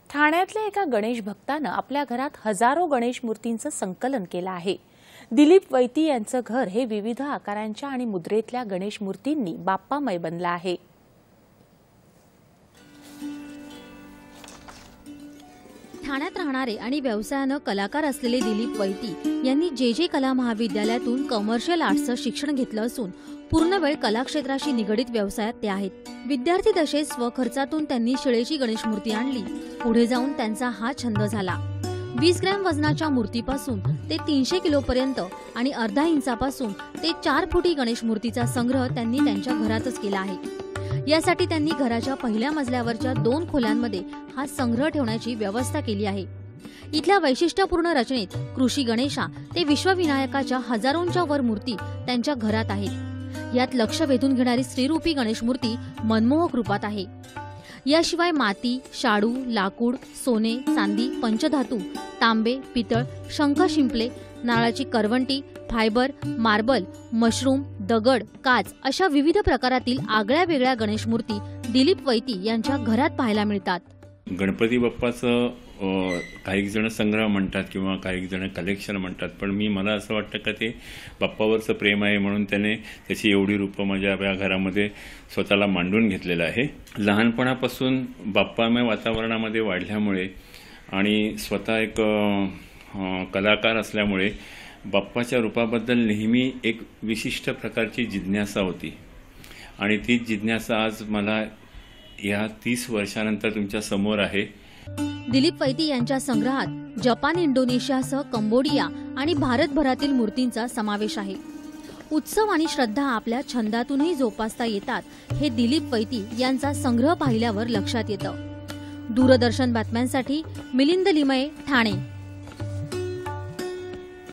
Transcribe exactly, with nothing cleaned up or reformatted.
ठाण्यातल्या एका गणेश भक्तानं आपल्या घरात हजारो गणेश मूर्तींचं संकलन केलं आहे। दिलीप वैती यांचं घर हे विविध आकारांच्या आणि मुद्रेतल्या गणेश मूर्तींनी बाप्पामय बनलं आहे। ठाण्यात राहणारे आणि व्यवसायानं कलाकार असलेले दिलीप वैती यांनी जे जे कला महाविद्यालयातून कमर्शियल आर्ट्सचं शिक्षण घेतलं असून पूर्णवेळ कला क्षेत्राशी निगडित व्यवसायात ते आहेत। विद्यार्थी दशेत स्वखर्चातून त्यांनी शिळेची गणेश मूर्ती आणली। पुढे जाऊन त्यांचा हा छंद झाला। वीस ग्रॅम वजनाच्या मूर्तीपासून ते तीनशे किलो पर्यंत आणि अर्धा इंचापासून ते चार फुटी गणेश मूर्तीचा संग्रह त्यांनी त्यांच्या घरातच केला आहे। यासाठी त्यांनी घराच्या पहिल्या मजल्यावरच्या दोन खोल्यांमध्ये हा संग्रह ठेवण्याची व्यवस्था केली आहे। इथल्या वैशिष्ट्यपूर्ण रचनेत कृषी गणेशा ते विश्वविनायकाच्या हजारोंच्या वर मूर्ती त्यांच्या घरात आहेत। यात लक्ष वेधून घेणारी श्रीरूपी गणेश मूर्ती मनमोहक रूपात आहे। याशिवाय माती, शाडू, लाकूड, सोने, चांदी, पंचधातू, तांबे, पितळ, शंख शिंपले, नारळाची करवंटी, फायबर, मार्बल, मशरूम, दगड, काच अशा विविध प्रकारातील आगळ्या वेगळ्या गणेश मूर्ती दिलीप वैती यांच्या घरात पाहायला मिळतात। गणपती बाप्पाचं काही जण संग्रह म्हणतात किंवा काही जण कलेक्शन म्हणतात, पण मी मला असं वाटतं का ते बाप्पावरचं प्रेम आहे म्हणून त्याने त्याची एवढी रूपं माझ्या या घरामध्ये स्वतःला मांडून घेतलेलं आहे। लहानपणापासून बाप्पामय वातावरणामध्ये वाढल्यामुळे आणि स्वतः एक कलाकार असल्यामुळे बाप्पाच्या रूपाबद्दल नेहमी एक विशिष्ट प्रकारची जिज्ञासा होती आणि तीच जिज्ञासा आज मला या तीस वर्षानंतर तुमच्या समोर आहे। दिलीप वैती यांच्या संग्रहात जपान, इंडोनेशियासह कंबोडिया आणि भारतभरातील मूर्तींचा समावेश आहे। उत्सव आणि श्रद्धा आपल्या छंदातूनही जोपासता येतात हे दिलीप वैती यांचा संग्रह पाहिल्यावर लक्षात येतं। दूरदर्शन बातम्यांसाठी मिलिंद लिमये, ठाणे।